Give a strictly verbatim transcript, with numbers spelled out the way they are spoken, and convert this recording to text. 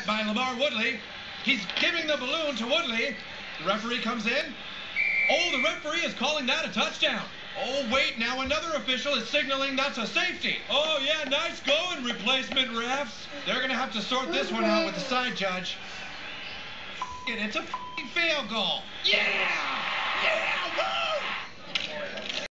by Lamar Woodley. He's giving the balloon to Woodley. The referee comes in. Oh, the referee is calling that a touchdown. Oh, wait, now another official is signaling that's a safety. Oh, yeah, nice going, replacement refs. They're going to have to sort this one out with the side judge. It's a field goal. Yeah! Yeah!